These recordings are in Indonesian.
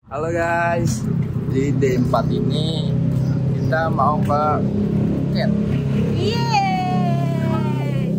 Halo guys, di D4 ini kita mau ke Phuket. Yeay!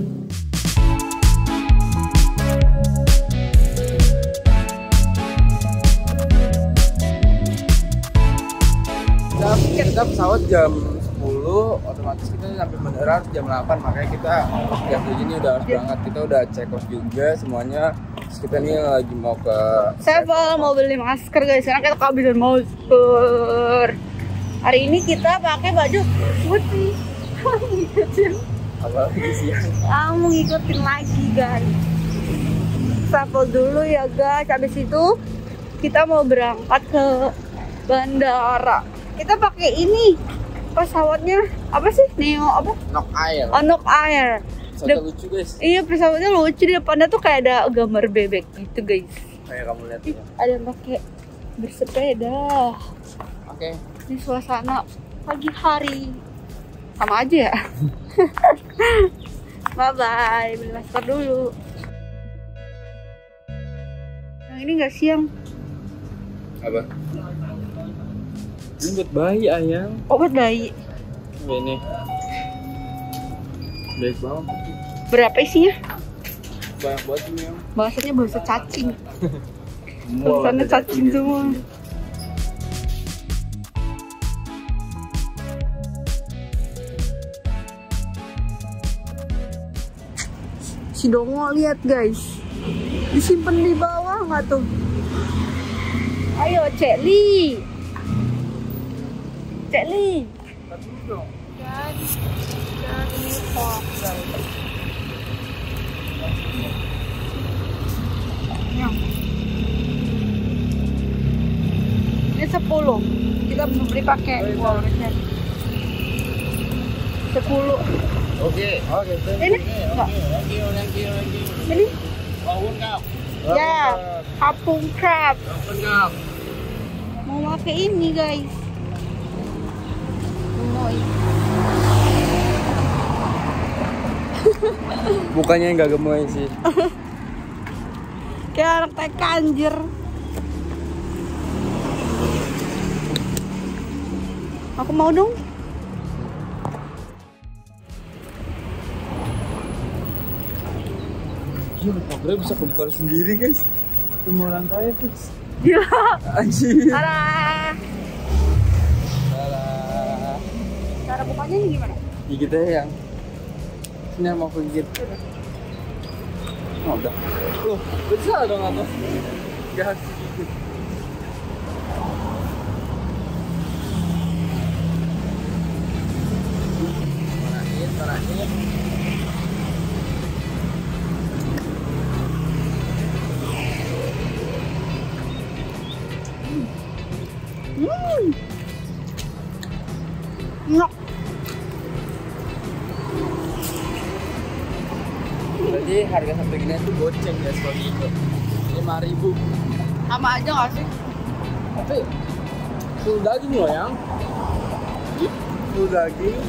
Kita pesawat jam 10, otomatis kita sampai bandara jam 8, makanya kita jam 7 ini udah harus berangkat. Kita udah check out juga semuanya. Terus kita nih lagi mau ke Sevel mau beli masker guys, karena kita kehabisan masker. Hari ini kita pakai baju putih. Ngikutin. apa lagi sih? Kamu ngikutin lagi guys. Sevel dulu ya guys. Habis itu kita mau berangkat ke bandara. Kita pakai ini pesawatnya apa sih? Neo apa? Nok Air. Oh, Nok Air. Pesawatnya lucu guys. Iya, pesawatnya lucu, di depannya tuh kayak ada gambar bebek gitu guys. Kayak kamu lihat ya. Ada yang pakai bersepeda. Oke. Ini suasana pagi hari. Sama aja ya. Bye bye, beli masker dulu. Yang ini nggak siang. Apa? Ini buat bayi ayang. Obat bayi. Ini. Baik banget. Berapa isinya? Banyak banget ini yang. Bahasanya bahasa cacing. Tulisannya cacing semua. Si Dongo lihat guys, disimpan di bawah nggak tuh? Ayo Cek Li, Cek Li. Dan ini kok guys. Ini 10. Kita beli pakai walletnya. 10. Oke. Ini enggak? Thank you. Ini? Bangun kap. Ya, kapung crab. Bangun kap. Mau pakai ini guys. Mau ini. Mukanya nggak gemoy sih. Kayak anak TK anjir. Aku mau dong. Iya, kabarnya bisa kebuka sendiri guys. Semua orang kaya fix. Gila. Anjir. Dadah. Salah. Cara bukanya ini gimana? Gigit aja yang. Ini yang mau gigit. Oh, udah. Loh, bisa dong apa? Gak harus gigit. Marahin. Nyok. Jadi harga satu gini tuh goceng guys kalau gitu. 5.000. Sama aja nggak sih? Tapi full daging loh yang. Full daging.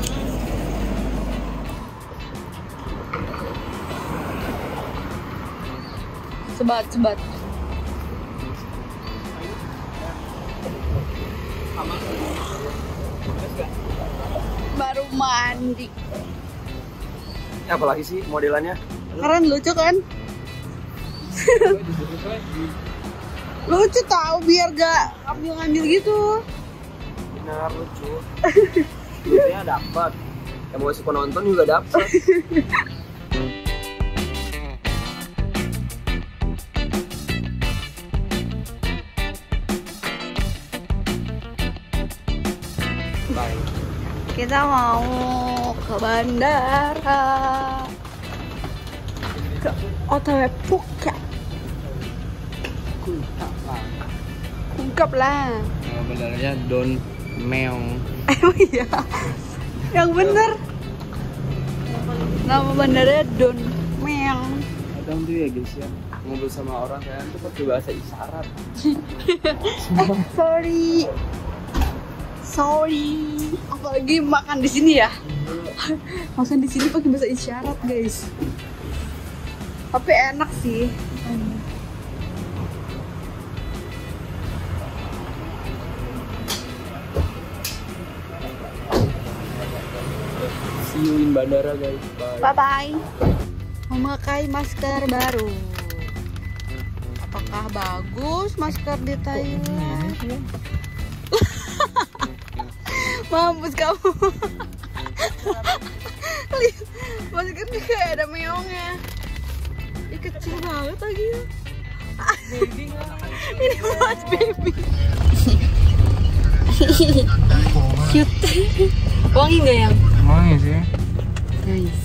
Sebat. Sama. Baru mandi. Apalagi sih modelannya? Keren, lucu kan? Lucu tahu biar gak ngambil gitu. Benar lucu. Lucunya dapat. Emosi penonton juga dapat. Baik. Kita mau ke bandara. Ke OTW Phuket. Ungkap lah. Nama bandaranya Don Meong. Emang iya? Yang bener. Nama bandaranya Don Meong. Kadang tuh ya guys ya, ngobrol sama orang kan tuh pakai bahasa isyarat. Sorry. Apalagi makan di sini ya. Makan di sini pakai bahasa isyarat guys. Tapi enak sih. view-in bandara guys. Bye. Bye-bye. Memakai masker baru. Apakah bagus masker di Thailand? Mampus kamu. Lihat, maskernya kayak ada meongnya. Ih, kecil banget lagi ya. Ini buat baby. Cute. Wangi nggak yang? Wangi sih. Nice.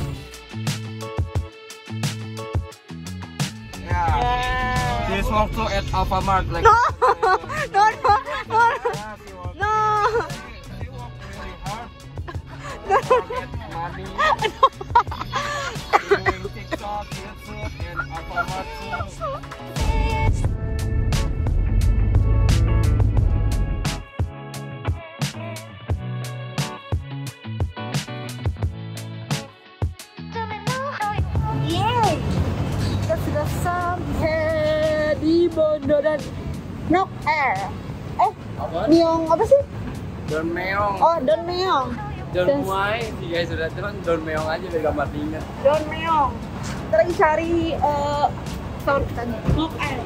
This also at Alfamart like. No, no, no, no, no. She work really hard. Get money. Doing TikTok, YouTube, and Alfamart too. Yeay, kita sudah sampai di Bondoran Nok Air. Apa? Myong apa sih? Don Meong. Oh, Don Meong. Don Muai. Si guys sudah teman Don Meong aja biar gampang diingat. Don Meong. Kita lagi cari sound tadi. Nok Air.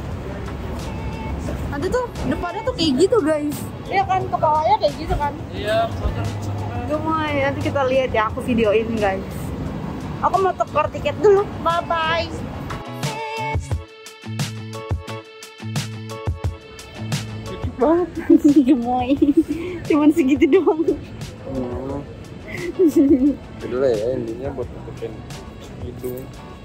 Nanti tuh depannya tuh kayak gitu guys. Iya kan, kepalanya kayak gitu kan. Iya, Gemoy, nanti kita lihat ya, aku videoin guys. Aku mau tukar tiket dulu. Bye bye. banget. Gemoy. Cuman segitu doang. Itu lah ya, intinya buat nutupin hidung.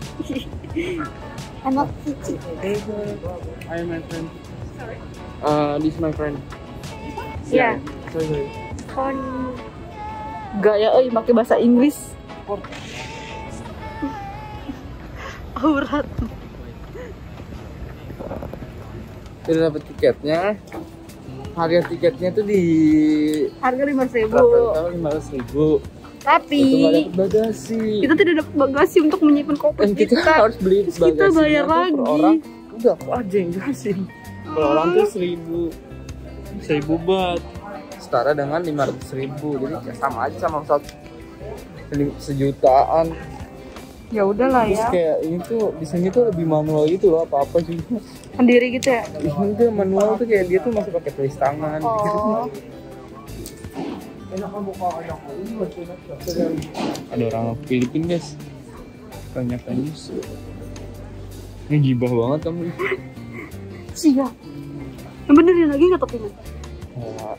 Anak cici. Hi my friend. Sorry. This is my friend. Ya. Sorry. Kon. Gaya euy pakai bahasa Inggris. Aurat. Kita dapat tiketnya. Harga tiketnya tuh di Harga 5.000. 500.000. Tapi itu nggak dapat bagasi. kita tidak dapat bagasi untuk menyimpan koper Dan kita harus beli Terus bagasinya kita bayar tuh lagi. per orang. Udah aku aja yang jelasin. Per orang tuh 1.000 baht. Setara dengan 500.000. Jadi ya sama aja sama sejutaan. Ya udahlah Terus ya. kayak ini tuh di sini tuh lebih manual gitu loh, apa-apa juga. Sendiri gitu ya. Ini tuh manual tuh kayak dia tuh masih pakai tulis tangan gitu. Oh. Ada orang Filipina guys. Tanya-tanya. Ini gibah banget kamu. Siap. Yang benerin lagi nggak topinya? Oh,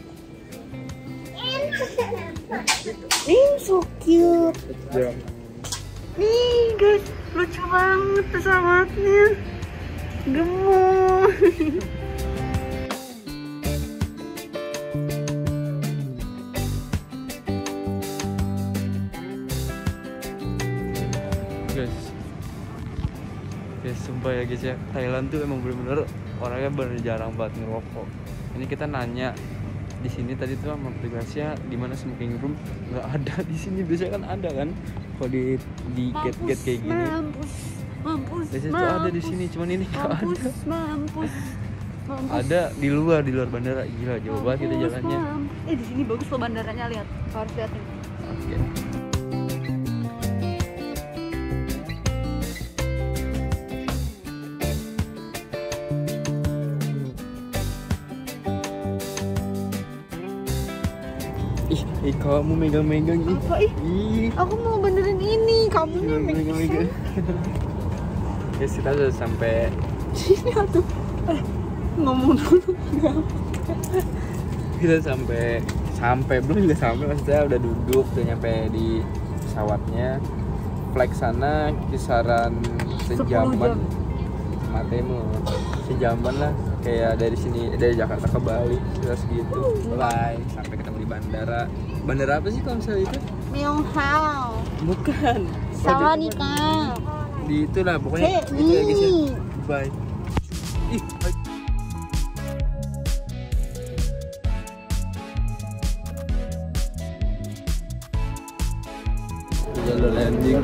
Ini so cute. jam. Nih guys, lucu banget pesawatnya. Gemoy. Guys, sumpah ya guys ya, Thailand tuh emang bener-bener orangnya bener jarang banget ngerokok. Ini kita nanya di sini tadi tuh sama aplikasinya di mana smoking room, nggak ada di sini. Biasanya kan ada kan kalau di gate-gate kayak gini. Mampus. Biasanya tuh ada di sini, cuman ini nggak ada. Mampus. Ada di luar bandara. Gila jauh banget kita jalannya. Di sini bagus loh bandaranya, lihat. Harus lihat nih. Oke. Ih, kamu megang-megang ih. Apa ih? Aku mau benerin ini, kamu nih megang-megang. Guys, kita sudah sampai sini atuh. Ngomong dulu. Kita sampai belum juga sampai, maksudnya udah duduk, udah nyampe di pesawatnya. Flight sana kisaran sejaman. Matemu sejaman lah, kayak dari sini, dari Jakarta ke Bali sudah segitu. Bye, sampai ketemu di bandara. Bandara apa sih kalau misalnya itu? Myong Hao. Bukan. Sawadika. Di itulah pokoknya itu ya guys ya. Bye. Ih, jalur landing.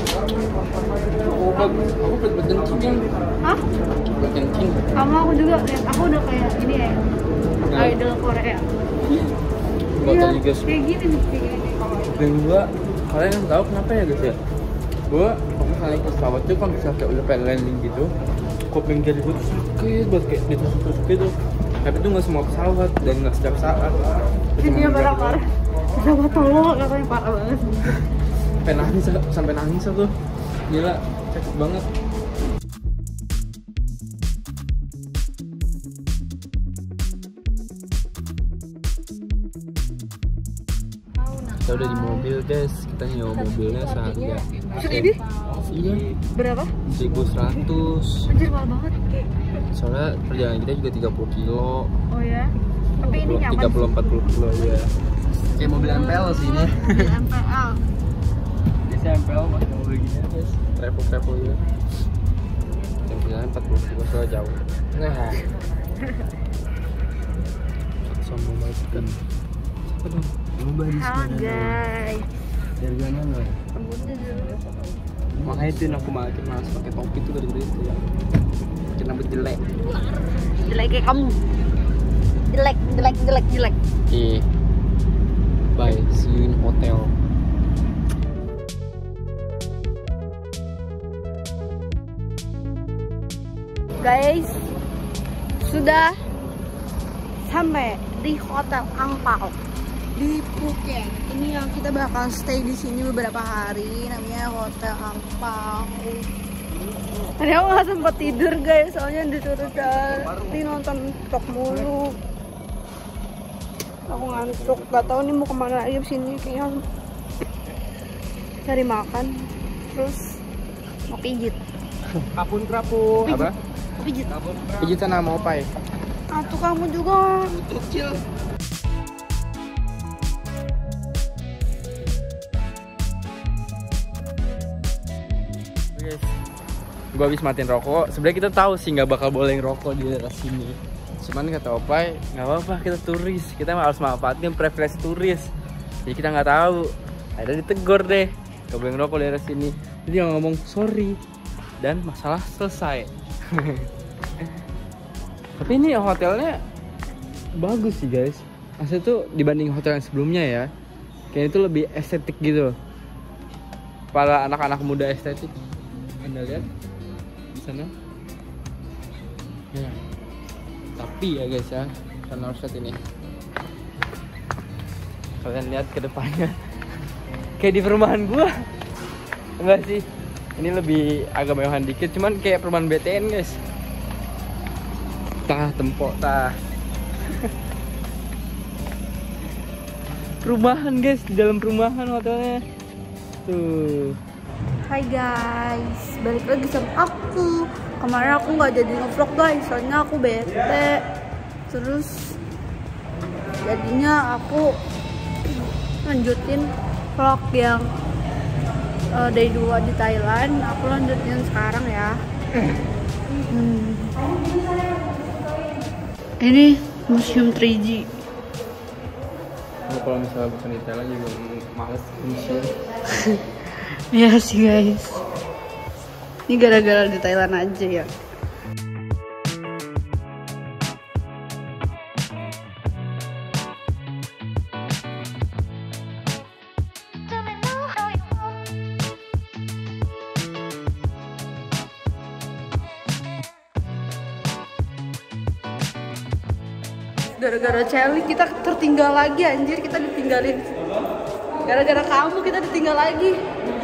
Aku buat kencing. Hah? Buat kencing. Kamu aku juga lihat, aku udah kayak ini ya. Nah. Idol Korea. Foto juga Kayak gini nih, kayak gini. kedua Kalian tahu kenapa ya guys ya? Gue waktu naik pesawat tuh kalau misalnya kayak udah pengen landing gitu, kuping kiri gue tuh sakit buat kayak ditusuk-tusuk gitu. Tapi itu nggak semua pesawat dan nggak setiap saat. Ini parah-parah. Kenapa tolong katanya parah banget. Sampai nangis aku. Gila, sakit banget. Kita udah di mobil guys, kita nyewa mobilnya seharga Segini? iya Berapa? 1.100. Anjir mahal banget. Soalnya perjalanan kita juga 30 kilo. Oh ya? Tapi ini nyaman 30-40 kilo ya. Kayak mobil MPL sih ini. Mobil MPL. Biasanya MPL masih mobil gini guys. Travel ya. Dan perjalanan 40 kilo soalnya jauh. Nah. Sombong banget kan. Halo guys. Harganya nggak? Makanya itu aku makin malas pakai topi tuh gara-gara itu ya. Bikin rambut jelek. Jelek kayak kamu. Jelek. Oke. Bye, see you in hotel. Guys, sudah sampai di Hotel Angpao di Phuket. Ini yang kita bakal stay di sini beberapa hari, namanya Hotel Angpao. Tadi aku nggak sempat tidur guys, soalnya disuruh cari nonton TikTok mulu. Aku ngantuk, gak tahu nih mau kemana lagi sini, kayaknya cari makan, terus mau pijit. Kapun krapun. Apa? Mau pijit. Pijitan sama opai. Atuh kamu juga. Kecil. Guys, gue habis matiin rokok. Sebenarnya kita tahu sih nggak bakal boleh ngerokok di daerah sini. Cuman kata Opai, nggak apa-apa, kita turis, kita harus manfaatin privilege turis. Jadi kita nggak tahu. Ada ditegur deh, nggak boleh ngerokok di daerah sini. Jadi dia ngomong sorry dan masalah selesai. Tapi ini hotelnya bagus sih guys. Maksudnya tuh dibanding hotel yang sebelumnya ya, kayak itu lebih estetik gitu. Para anak-anak muda estetik. Anda lihat di sana. Ya. Tapi ya guys ya, kalian harus lihat ini. Kalian lihat ke depannya. Kayak di perumahan gua. Enggak sih. Ini lebih agak mewahan dikit, cuman kayak perumahan BTN guys. Tah tempok tah. Perumahan guys, di dalam perumahan hotelnya. Tuh. Hai guys, balik lagi sama aku. Kemarin aku nggak jadi nge-vlog guys, soalnya aku bete. Terus jadinya aku lanjutin vlog yang day 2 di Thailand. Aku lanjutin sekarang ya. Ini museum 3G. Kalau misalnya bukan di Thailand juga males museum. Iya sih guys. Ini gara-gara di Thailand aja ya. Gara-gara Celi kita tertinggal lagi anjir, kita ditinggalin. Gara-gara kamu kita ditinggal lagi.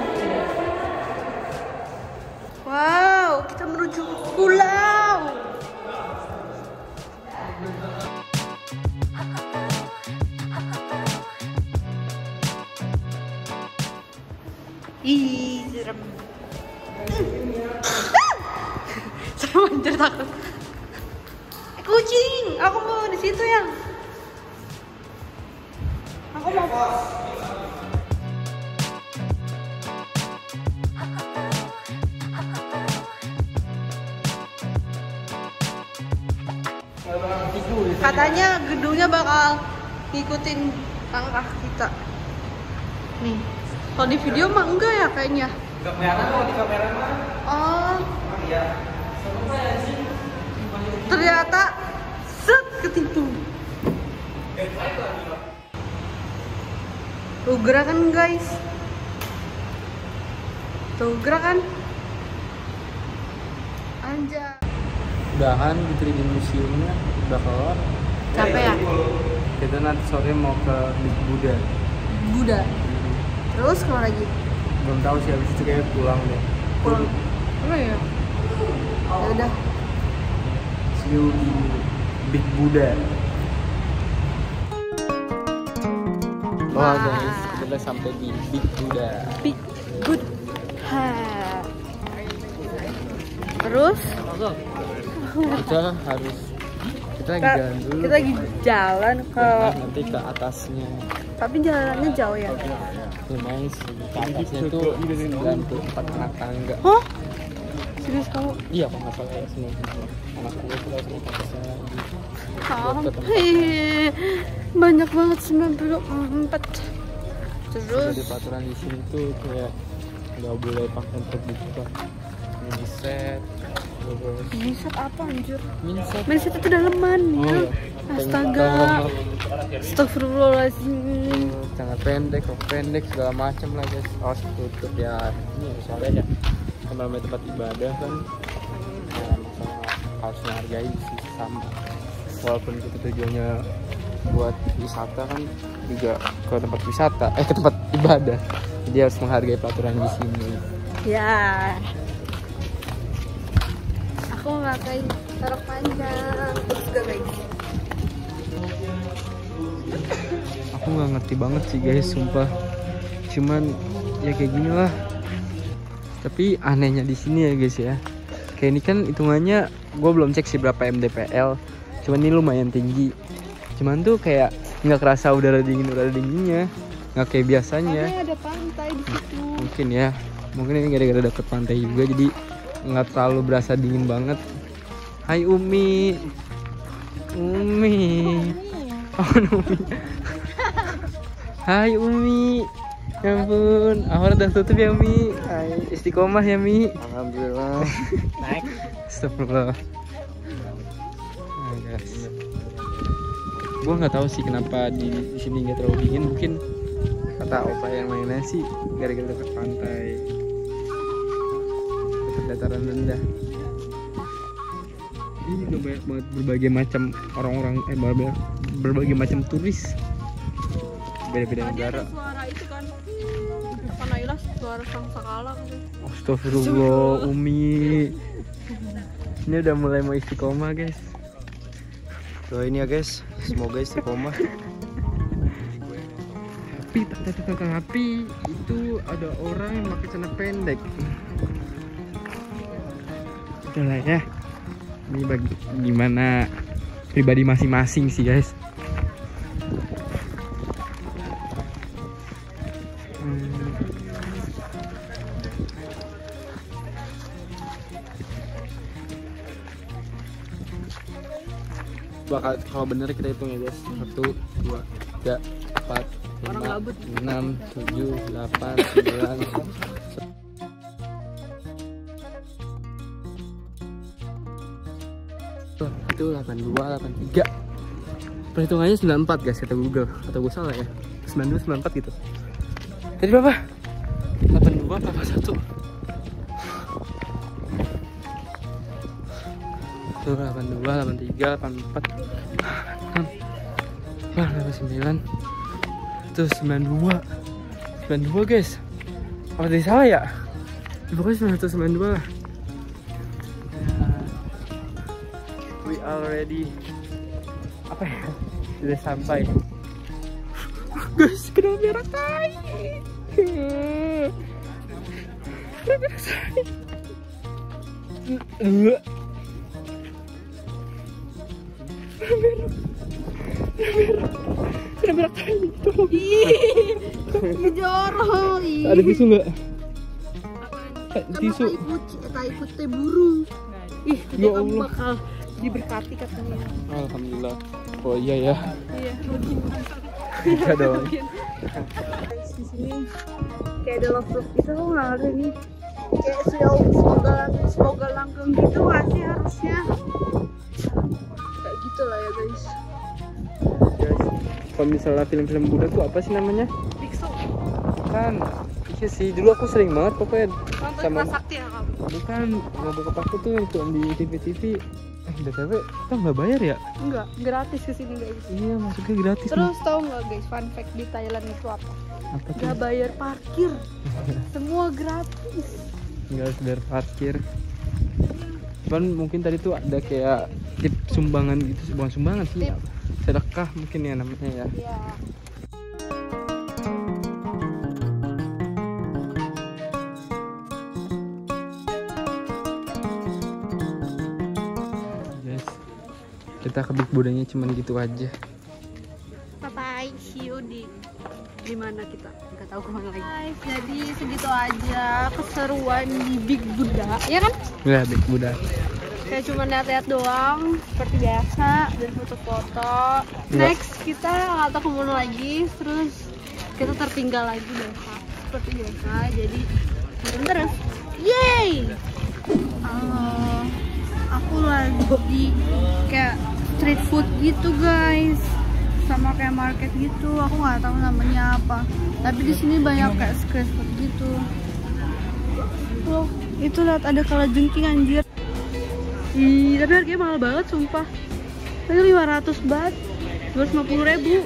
Wow, kita menuju pulau. Ih, serem. Serem anjir, takut. Kucing, aku mau di situ yang. Aku mau. Katanya gedungnya bakal ngikutin langkah kita. Nih, kalau di video mah enggak ya kayaknya. Enggak kelihatan kalau di kamera mah. Oh. Iya. Ternyata set ketipu. Lu gerakan guys. Tuh gerak kan? Anjay. Udahan di 3D museumnya udah kelar. Capek ya? Kita nanti sore mau ke Big Buddha. Buddha. Terus kemana lagi? Belum tahu sih, habis itu kayak pulang deh. Pulang. Apa ya? Ya udah. See you di Big Buddha. Wah guys, kita udah sampai di Big Buddha. Big good. Terus Kita lagi jalan dulu. Kita lagi jalan ke Nanti ke atasnya. tapi jalannya jauh ya. Lumayan sih. Ke atasnya tuh 94 anak tangga. Hah? Serius kamu? Iya, kalau nggak salah ya, semua anak gue tuh harus naik atas lagi. Banyak banget 94. Terus Jadi peraturan di sini tuh kayak nggak boleh pakai terbuka. Mindset. Mindset apa anjir? Mindset. Mindset itu daleman Oh, ya. iya. Astaga. Astagfirullahaladzim. Sangat pendek, rok pendek segala macam lah guys. Harus tutup ya. Ini soalnya ya namanya tempat ibadah kan. Ya, harus menghargai sih sama. Walaupun kita tujuannya buat wisata kan juga ke tempat wisata, ke tempat ibadah. Jadi harus menghargai peraturan di sini. Ya. Aku memakai rok panjang. Terus juga guys. Aku nggak ngerti banget sih guys, sumpah. Cuman ya kayak gini lah. Tapi anehnya di sini ya guys ya. Kayak ini kan hitungannya, gue belum cek sih berapa mdpl. Cuman ini lumayan tinggi. Cuman tuh kayak nggak kerasa udara dinginnya, nggak kayak biasanya. Ada pantai di situ. Mungkin ya, mungkin ini gara-gara deket pantai juga, jadi nggak terlalu berasa dingin banget. Hai Umi. Oh, Umi. Hai Umi. Ya ampun, awal udah tutup ya Umi. Hai, istiqomah ya Mi. Alhamdulillah. Naik. Astagfirullah. Nah, guys. Gua nggak tahu sih kenapa di sini nggak terlalu dingin. Mungkin kata opa yang lainnya sih gara-gara dekat pantai, dekat dataran rendah. Ini udah banyak banget berbagai macam orang-orang, berbagai macam turis, beda-beda negara. Suara itu kan. Panailah suara sangkakala kan. Astagfirullah Umi. Ini udah mulai mau istiqomah guys. Doain ya guys, semoga istiqomah. Tapi itu ada orang yang pakai celana pendek. Udah lah ya. Ini gimana pribadi masing-masing sih guys. Kalau bener kita hitung ya guys. 1, 2, 3, 4, 5, 6, 7, 8, 9. Itu 82, 83. Perhitungannya 94 guys kata Google. Atau gue salah ya? 92, 94 gitu. Tadi berapa? 82 apa 1? Tuh 82, 83, 84, 86, 89. Tuh 92. 92 guys. Apa tadi salah ya? Pokoknya 92 lah. We already apa ya? Sudah sampai. Guys, kena merah tai. Kena merah tai. Kena merah tai. Jorok. Ada tisu nggak? Tisu. Tai putih burung. Ih, Ya kamu Allah. bakal diberkati katanya. Alhamdulillah. Oh iya ya. Iya. Bisa dong. Guys, di sini kayak ada love gitu, aku nggak ngerti nih. Kayak semoga langgeng gitu nggak sih harusnya? Kayak gitu lah ya guys. Guys, kalau misalnya film-film Buddha tuh apa sih namanya? Biksu. Kan Iya sih, dulu aku sering banget pokoknya Nonton sama Prasakti ya kamu? bukan nggak bokap aku tuh itu di TV-TV. BTW kita nggak bayar ya? Enggak, gratis kesini guys. Iya, maksudnya gratis. Terus tahu nggak guys, fun fact di Thailand itu apa? Apa tuh? Nggak bayar parkir, semua gratis. Nggak harus bayar parkir. Cuman mungkin tadi tuh ada kayak tip sumbangan gitu, bukan sumbangan sih, Tip. sedekah mungkin ya namanya ya. Iya. Guys, kita ke Big Budanya cuman gitu aja. Bye bye, see you di mana kita nggak tahu kemana lagi. Guys, jadi segitu aja keseruan di Big Buddha, ya kan? Nggak, Big Buddha. Kayak cuma lihat-lihat doang seperti biasa dan foto-foto. Iya. Next kita nggak tahu kemana lagi, terus kita tertinggal lagi biasa seperti biasa. Jadi nonton terus, yay! Aku lagi di kayak street food gitu guys, sama kayak market gitu. Aku nggak tahu namanya apa, tapi di sini banyak kayak street food gitu. Loh, itu lihat ada kalajengking anjir. Ih, tapi harganya mahal banget sumpah. Itu 500 baht, 250.000.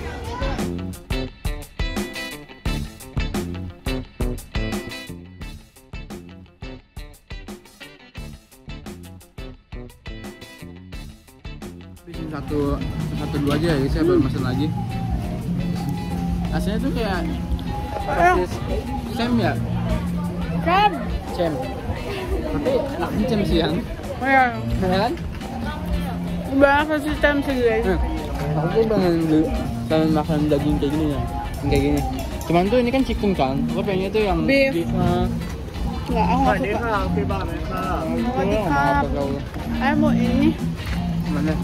Satu dua aja ya, saya baru pesan lagi. Rasanya tuh kayak Cem ya? Cem. Tapi enaknya Cem siang. Ya, kan? banyak sistem sih guys. Aku tuh pengen makan daging kayak gini ya, kayak gini. Cuman tuh ini kan chicken kan, aku pengennya tuh yang Beef. Enggak, aku nggak suka. Apa kau? Saya mau ini. Mana?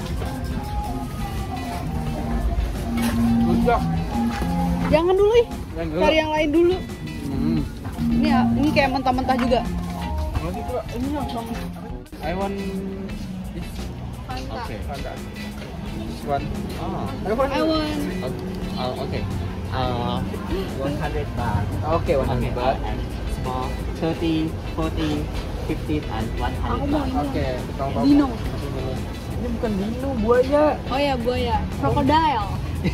Udah. Jangan dulu ih. Cari yang lain dulu. Ini ya, ini kayak mentah-mentah juga. Ini langsung. I want this. Fanta. Okay. This one. Oh. I want. Okay. 100 baht. Okay, 100 baht. And small 30, 40, 15 and 100 Aku mau baht. ini. Oke, Dino. Ini bukan dino, buaya. Oh ya, buaya. Crocodile.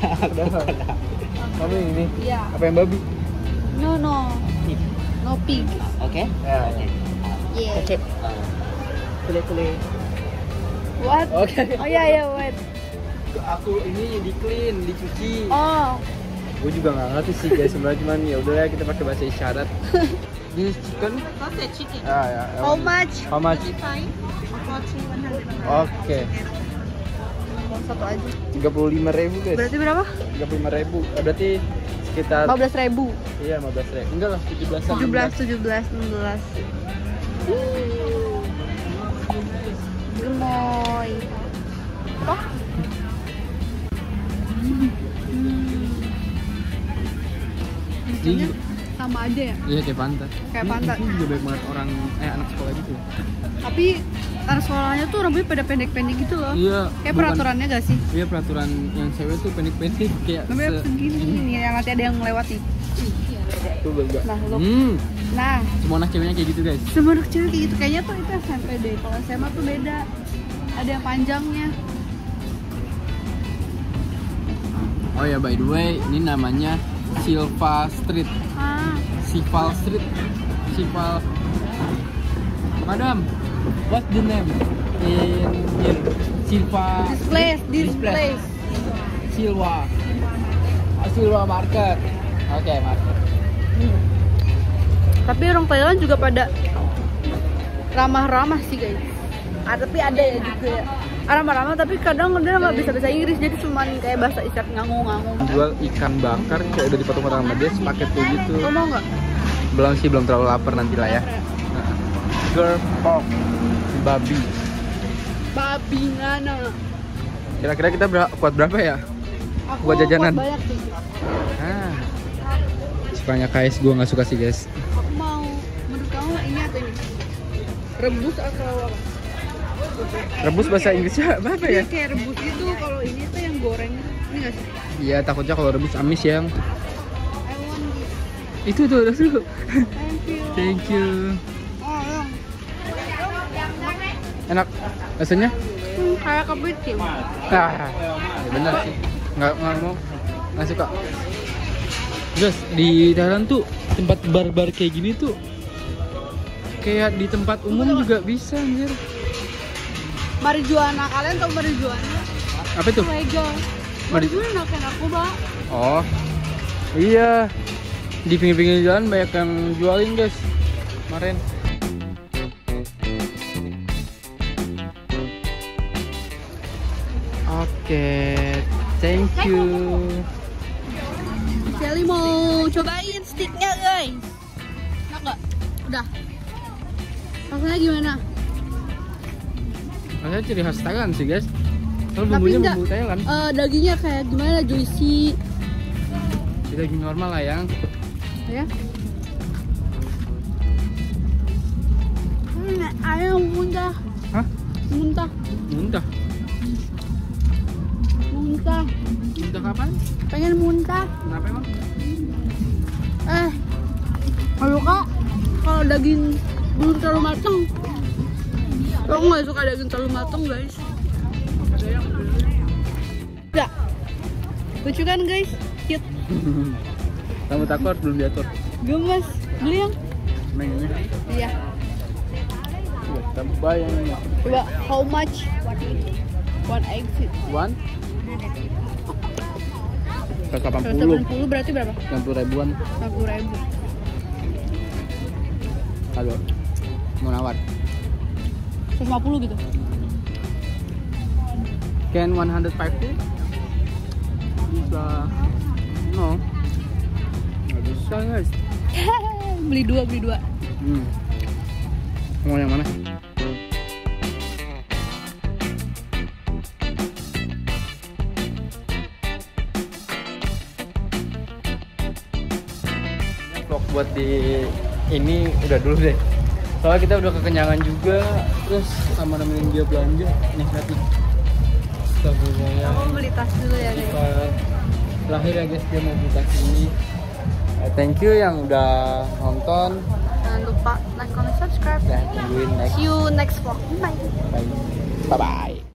Kamu yang ini? Iya. Apa yang babi? No. No pig. Okay? Ya. Okay. Yeah. Kulit-kulit. What? Oke. Oh ya, wait. Aku ini di clean, dicuci. Oh. Gue juga nggak ngerti sih guys, sebenarnya cuman ya udahlah kita pakai bahasa isyarat. This chicken? Sausage chicken. Ya. How much? How much? 100. Oke. Satu aja. 35.000 guys. Berarti berapa? 35.000. Berarti sekitar 15.000. iya 15.000. Enggak lah, 17-an. 17, 16. Gemoy. Apa? Rasanya sama aja ya? Iya kayak pantai. Kayak pantai. Ini juga banyak banget orang anak sekolah gitu. Tapi anak sekolahnya tuh rambutnya pada pendek-pendek gitu loh. Iya. Kayak bukan- peraturannya gak sih? Iya peraturan yang cewek tuh pendek-pendek kayak Rambutnya segini nih, yang nanti ada yang melewati. Tuh gak. Nah, lu. Nah, Semua anak ceweknya kayak gitu guys. semua anak cewek kayak gitu. Kayaknya tuh itu SMP deh. Kalau SMA tuh beda. Ada yang panjangnya. Oh ya by the way, ini namanya Silva Street. Sival Street. Sival. Madam, what's the name in Silva? This place. Silva. Silva Market. Oke, market. Tapi orang Thailand juga pada ramah-ramah sih guys. Tapi ada ya juga ya. Ramah-ramah tapi kadang dia nggak bisa bahasa Inggris, jadi cuman kayak bahasa isyarat ngangung-ngangung. Jual ikan bakar kayak udah dipotong-potong sama dia sepaket kayak gitu. Lo mau nggak? Belum sih, belum terlalu lapar nanti lah ya. Girl pork, babi. Babi ngana. Kira-kira kita kuat berapa ya? Aku Buat jajanan. kuat banyak sih. Sukanya KS gue nggak suka sih guys. Aku mau, menurut kamu ini atau ini? Rebus atau apa? Rebus bahasa Inggrisnya apa ya? Ini kayak rebus itu, kalau ini tuh yang goreng. Ini nggak sih? Iya takutnya kalau rebus amis yang. I want this. Itu tuh udah dulu. Thank you. Thank you. Oh, yang. Enak rasanya? Kayak kepiting. Ya bener sih. Nggak mau. Nggak suka. Guys, di Thailand tuh tempat bar-bar kayak gini tuh kayak di tempat umum juga bisa anjir. Marijuana, kalian tau marijuana? Apa itu? Legal. Marijuana kan aku, Mbak. Oh. Iya. Di pinggir-pinggir jalan banyak yang jualin, guys. Kemarin. Oke, thank you. Shelly mau cobain sticknya, guys. Enak nggak? Udah. Rasanya gimana? Rasanya ciri khas Thailand sih, guys. Kalau Tapi bumbunya enggak, bumbu Thailand. dagingnya kayak gimana? Juicy. Daging normal lah yang. Ya. Ayam muntah. Hah? Muntah. Muntah. Muntah. Muntah kapan? Pengen muntah. Kenapa emang? Kalau Kak, kalau daging belum terlalu matang. Aku nggak suka daging terlalu matang, guys. Enggak. Lucu kan, guys? Cute. Kamu takut harus belum diatur. Gemes. Beli yang? Main ini. Iya. Kita bayangin. Coba, how much? One egg fit. One? 180. 180 berarti berapa? 60 ribuan. 50.000. Halo. Mau nawar. 150 gitu. Can 150? Bisa. No. Nggak bisa, guys. Beli dua. Mau yang mana? Vlog buat di ini udah dulu deh. Soalnya kita udah kekenyangan juga, terus sama nemenin dia belanja. Nih lihat nih. Aku beli tas dulu ya, guys. Terakhir ya guys, dia mau beli tas ini. Thank you yang udah nonton. Jangan lupa like, comment, subscribe. Dan tungguin next. See you next vlog. Bye. Bye bye.